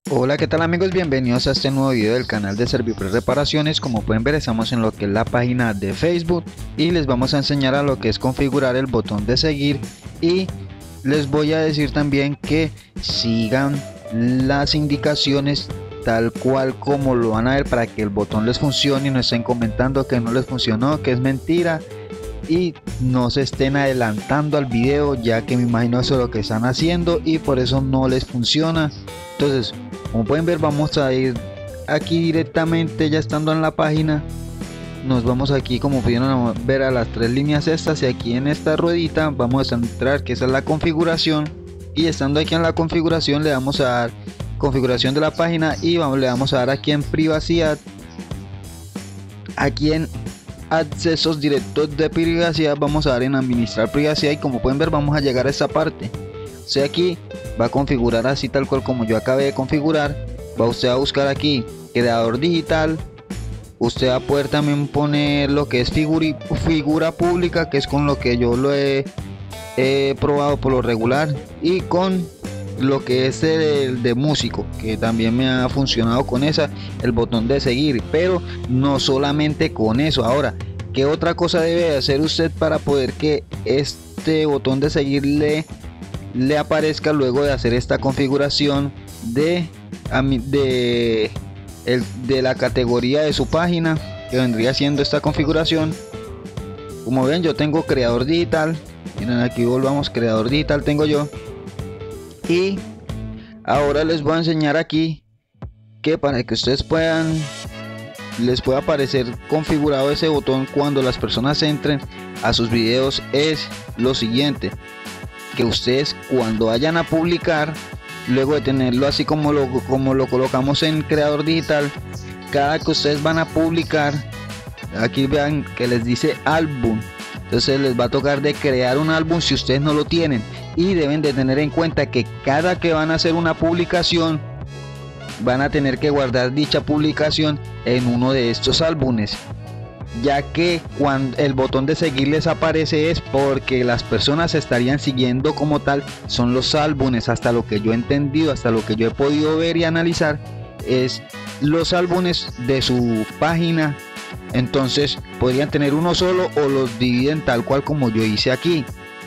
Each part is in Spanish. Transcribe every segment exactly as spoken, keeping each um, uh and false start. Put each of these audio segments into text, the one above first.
Hola, ¿qué tal amigos? Bienvenidos a este nuevo video del canal de Servipre Reparaciones. Como pueden ver, estamos en lo que es la página de Facebook y les vamos a enseñar a lo que es configurar el botón de seguir, y les voy a decir también que sigan las indicaciones tal cual como lo van a ver para que el botón les funcione y no estén comentando que no les funcionó, que es mentira, y no se estén adelantando al video, ya que me imagino eso es lo que están haciendo y por eso no les funciona. Entonces, como pueden ver, vamos a ir aquí directamente. Ya estando en la página, nos vamos aquí, como pudieron ver, a las tres líneas estas, y aquí en esta ruedita vamos a entrar, que esa es la configuración, y estando aquí en la configuración le damos a dar configuración de la página y vamos, le vamos a dar aquí en privacidad. Aquí en accesos directos de privacidad vamos a dar en administrar privacidad, y como pueden ver vamos a llegar a esta parte. O sea, aquí va a configurar así tal cual como yo acabé de configurar. Va usted a buscar aquí creador digital. Usted va a poder también poner lo que es figura, figura pública, que es con lo que yo lo he, he probado por lo regular, y con lo que es el de músico, que también me ha funcionado con esa, el botón de seguir. Pero no solamente con eso. Ahora, ¿qué otra cosa debe hacer usted para poder que este botón de seguir le, le aparezca luego de hacer esta configuración de, de, el, de la categoría de su página, que vendría siendo esta configuración? Como ven, yo tengo creador digital. Miren, aquí volvamos, creador digital tengo yo. Y ahora les voy a enseñar aquí que para que ustedes puedan, les pueda aparecer configurado ese botón cuando las personas entren a sus videos, es lo siguiente: que ustedes cuando vayan a publicar, luego de tenerlo así como lo, como lo colocamos en creador digital, cada que ustedes van a publicar, aquí vean que les dice álbum. Entonces les va a tocar de crear un álbum si ustedes no lo tienen, y deben de tener en cuenta que cada que van a hacer una publicación van a tener que guardar dicha publicación en uno de estos álbumes, ya que cuando el botón de seguir les aparece es porque las personas estarían siguiendo como tal son los álbumes. Hasta lo que yo he entendido, hasta lo que yo he podido ver y analizar, es los álbumes de su página. Entonces podrían tener uno solo o los dividen tal cual como yo hice aquí.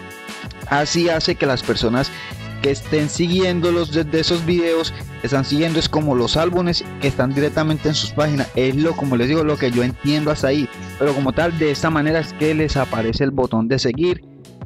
Así hace que las personas que estén siguiendo los de, de esos videos están siguiendo es como los álbumes que están directamente en sus páginas. Es lo, como les digo, lo que yo entiendo hasta ahí. Pero como tal, de esta manera es que les aparece el botón de seguir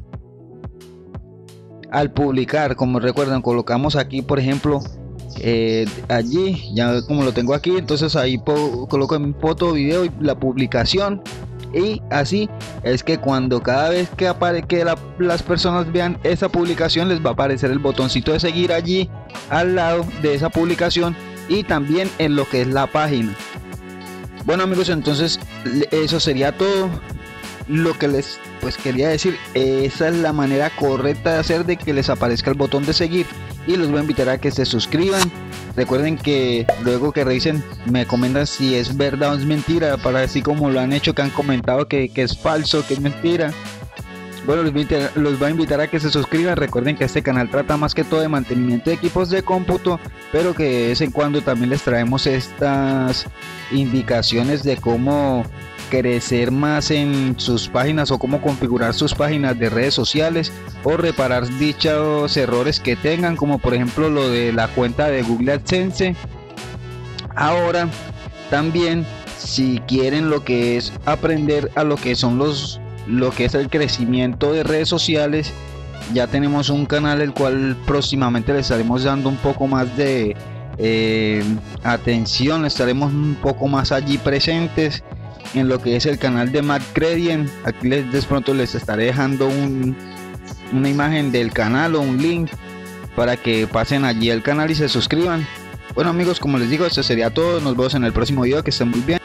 al publicar. Como recuerdan, colocamos aquí por ejemplo eh, allí, ya como lo tengo aquí, entonces ahí coloco mi foto, video y la publicación. Y así es que cuando cada vez que aparezca que la, las personas vean esa publicación, les va a aparecer el botoncito de seguir allí al lado de esa publicación, y también en lo que es la página. Bueno amigos, entonces eso sería todo lo que les pues quería decir. Esa es la manera correcta de hacer de que les aparezca el botón de seguir, y los voy a invitar a que se suscriban. Recuerden que luego que revisen me comentan si es verdad o es mentira, para así como lo han hecho, que han comentado que, que es falso, que es mentira. Bueno, los voy, a invitar, los voy a invitar a que se suscriban. Recuerden que este canal trata más que todo de mantenimiento de equipos de cómputo, pero que de vez en cuando también les traemos estas indicaciones de cómo crecer más en sus páginas, o cómo configurar sus páginas de redes sociales, o reparar dichos errores que tengan, como por ejemplo lo de la cuenta de Google AdSense. Ahora también, si quieren lo que es aprender a lo que son los lo que es el crecimiento de redes sociales, ya tenemos un canal el cual próximamente le estaremos dando un poco más de eh, atención, estaremos un poco más allí presentes en lo que es el canal de MacCredien. Aquí les de pronto les estaré dejando un, una imagen del canal o un link para que pasen allí al canal y se suscriban. Bueno amigos, como les digo, esto sería todo. Nos vemos en el próximo video, que estén muy bien.